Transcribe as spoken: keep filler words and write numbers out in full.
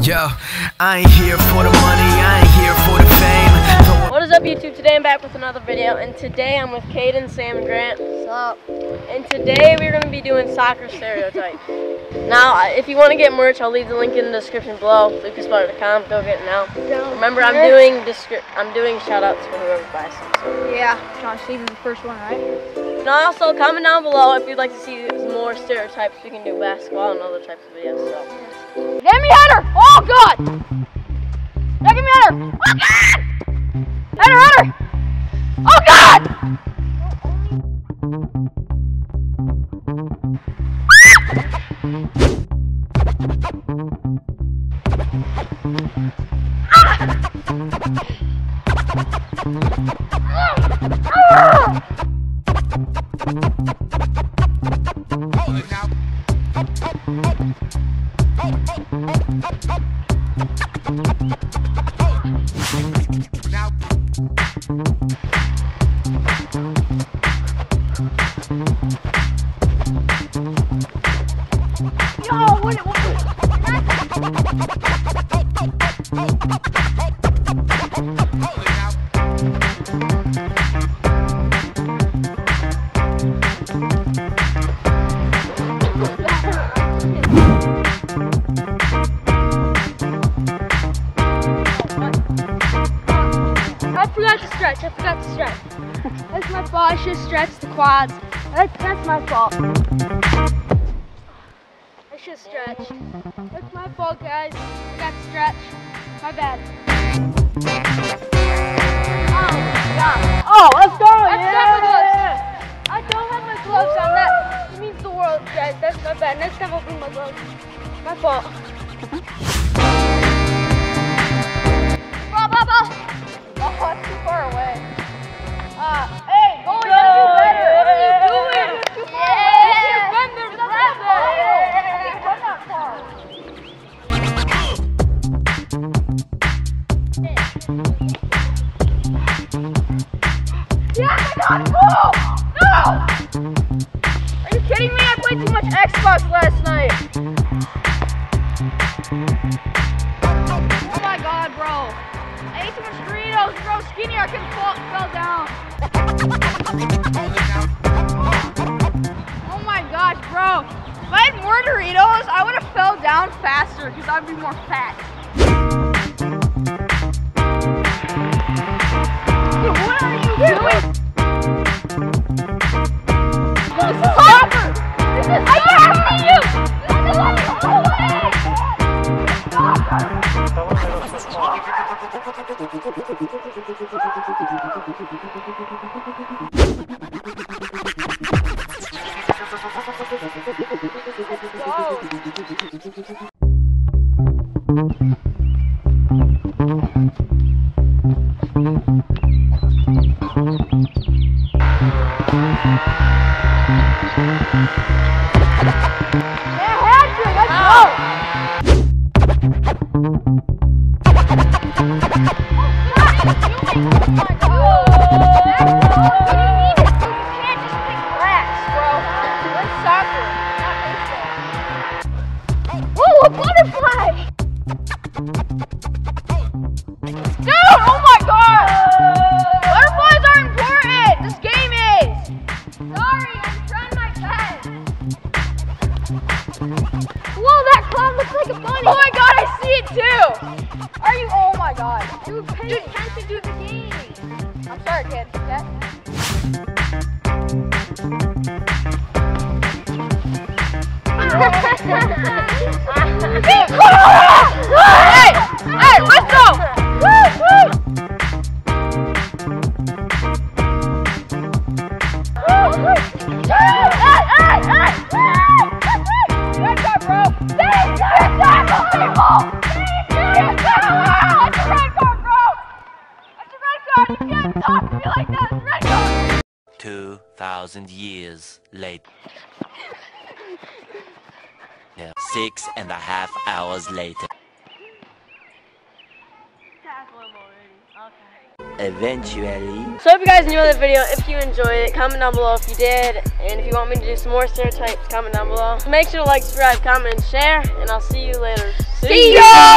Yo, I ain't here for the money, I ain't here for the fame. What is up, YouTube? Today I'm back with another video, and today I'm with Caden, Sam, and Grant. What's up? And today we're going to be doing soccer stereotypes. Now, if you want to get merch, I'll leave the link in the description below. Lucas Butter dot com. Go get it now. Remember, I'm doing descri I'm doing shout outs for whoever buys some. So. Yeah, John Stevens, the first one, right? And also, comment down below if you'd like to see more stereotypes. We can do basketball and other types of videos. So. Get me header! Oh God! Yeah, give me header! Oh God! Header, header! Oh God! Yo, what, what, I forgot to stretch, I forgot to stretch. That's my fault, I should stretch the quads. That's, that's my fault. I should stretch. That's my fault, guys. I forgot to stretch. My bad. Oh, yeah. Oh, let's go! I Yeah! forgot my gloves. I don't have my gloves on. That it means the world, guys. That's my bad. Next time I'll bring my gloves. My fault. Ball, ball, ball. Oh, that's too far away. Uh, hey, go, you gotta do better. What are you doing? You're too far away. You can't run there. You can't run that far. Yes, I got it. Oh, no! Are you kidding me? I played too much Xbox last night. Oh my God, bro. I ate too much Doritos, bro. Skinny, I couldn't fall, fell down. Oh my gosh, bro. If I had more Doritos, I would have fell down faster because I'd be more fat. Dude, what are you doing? This is soccer! This is I can't see you! You have to let me all the way! A butterfly! Dude, oh my God! Butterflies are important! This game is! Sorry, I'm trying my best. Whoa, that clown looks like a bunny! Oh my God, I see it too! Are you? Oh my God. Dude, pay attention to the game. I'm sorry, kid. Yeah? Hey! Hey, let's go! Woo, woo! Hey, hey, hey! Red card, bro! That's unbelievable! That's a red card, bro! That's a red card! You can't talk to me like that! It's a red card! Two thousand years later. Six and a half hours later. Eventually. So I hope you guys enjoyed the video. If you enjoyed it, comment down below if you did. And if you want me to do some more stereotypes, comment down below. Make sure to like, subscribe, comment, and share. And I'll see you later. See ya!